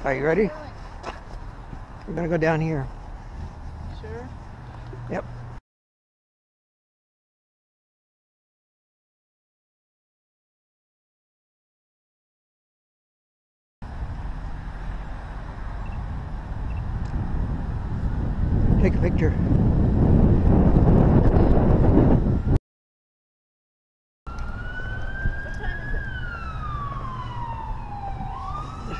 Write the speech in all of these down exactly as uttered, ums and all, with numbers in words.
Are you ready? We're gonna go down here. Sure? Yep. Take a picture. What time is it?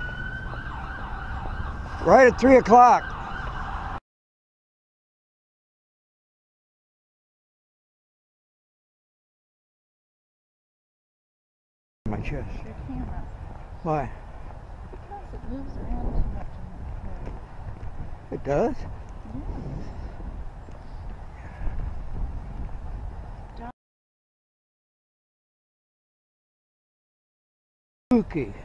Right at three o'clock. My chest. Your camera. Why? Because it moves around too much on that. It does? Yes. Spooky.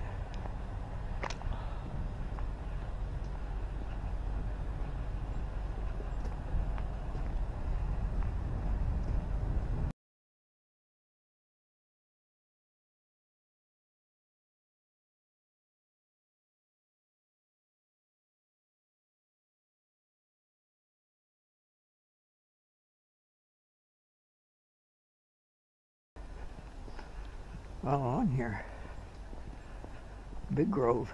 All on here. Big grove.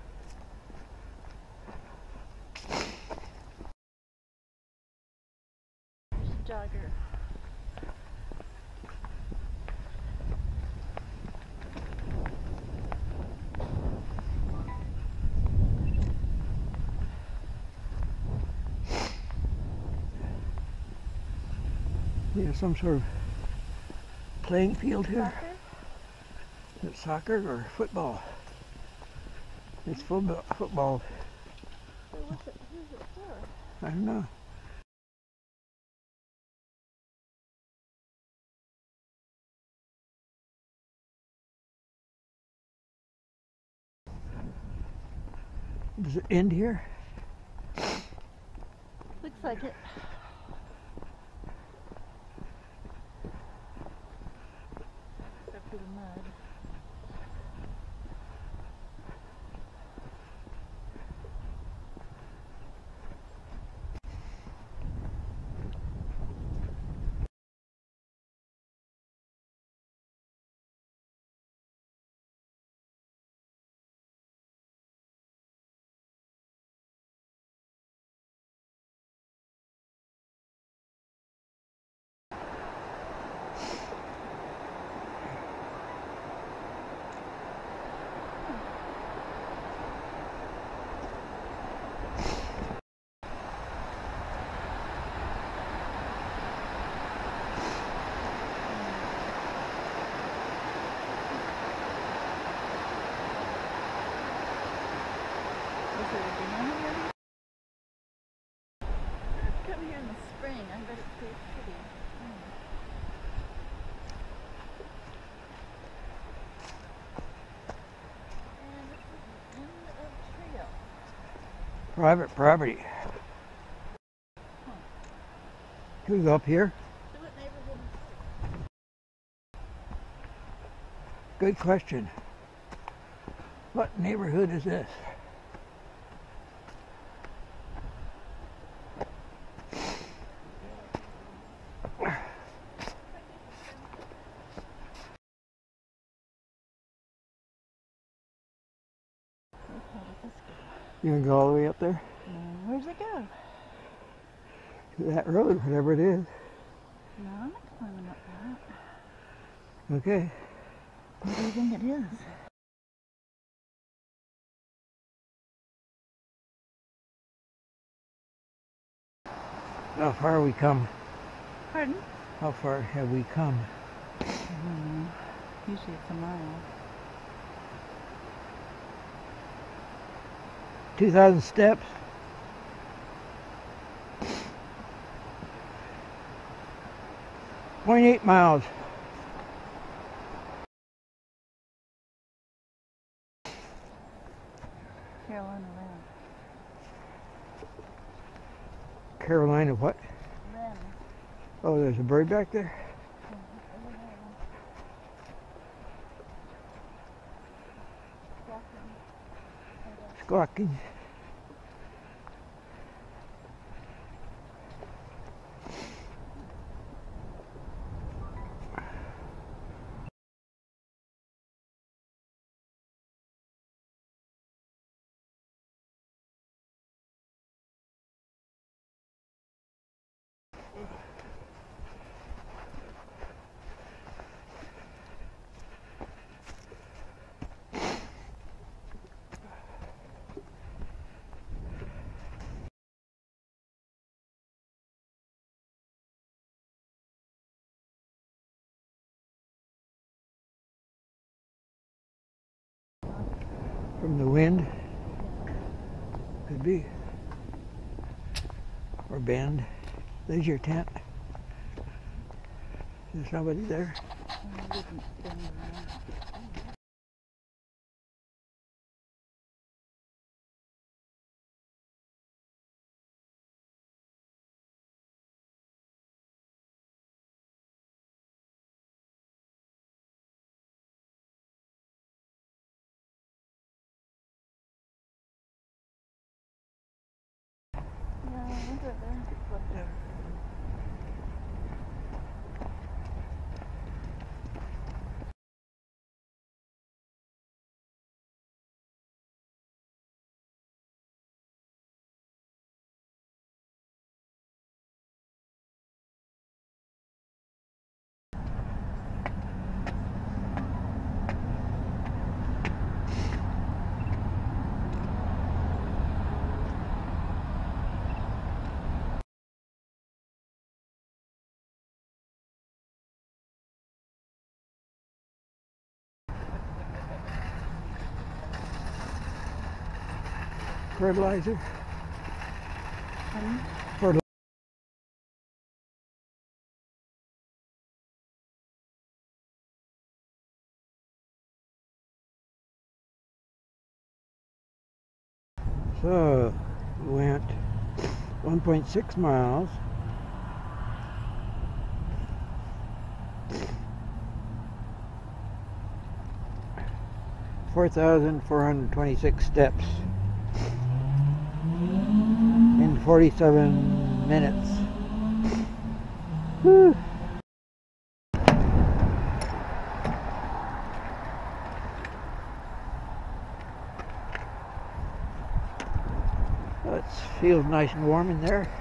Jogger. Yeah, some sort of playing field here. Soccer? Is it soccer or football? It's football. Football. So what's it, who's it for? I don't know. Does it end here? Looks like it. Except for the mud. Is it a dam here? I've come here in the spring. I bet it's pretty pretty. Mm. And this is the end of trail. Private property. Huh. Can we go up here? So what neighborhood is Good question. What neighborhood is this? You gonna go all the way up there? No, where's it go? To that road, whatever it is. No, I'm not climbing up that. Okay. What do you think it is? How far have we come? Pardon? How far have we come? I don't know. Usually it's a mile. two thousand steps. point eight miles. Carolina wren. Carolina what? Wren. Oh, there's a bird back there? squawking. From the wind, could be, or bend. There's your tent. There's nobody there. I didn't spin around. Yeah, I wonder there. Yeah. Fertilizer. Um, Fertilizer. So, we went one point six miles. four thousand four hundred twenty-six steps in forty-seven minutes. Whew. Well, it feels nice and warm in there.